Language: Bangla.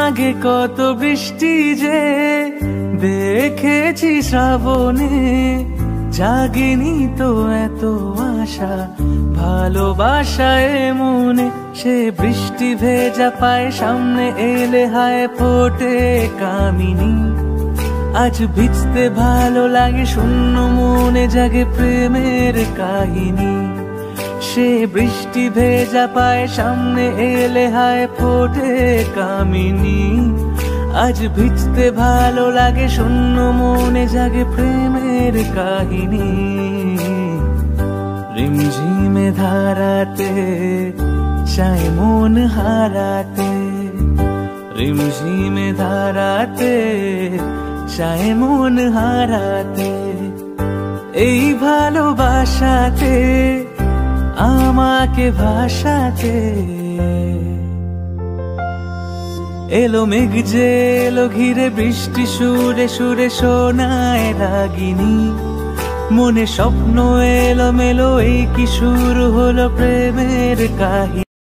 আগে কত বৃষ্টি যে দেখেছি শ্রাবণে, জাগেনি তো এত আশা ভালোবাসায় মনে। সে বৃষ্টি ভেজা পায়ে সামনে এলে হায় ফোটে কামিনী। আজ ভিজতে ভালো লাগে শূন্য মনে জাগে প্রেমের কাহিনী। সে বৃষ্টি ভেজা পায়ে সামনে এলে হায় ফোটে কামিনী। আজ ভিজতে ভালো লাগে শূন্য মনে জাগে প্রেমের কাহিনী। রিমঝিমে ধারাতে চায় মন হারাতে, রিমঝিমে ধারাতে চায় মন হারাতে। এই ভালোবাসাতে আমাকে ভাসাতে। এলো মেঘ যে এলো ঘিরে বৃষ্টি সুরে সুরে শোনায় রাগিনী। মনে স্বপ্ন এলো মেলো এই কি শুরু হলো প্রেমের কাহিনী।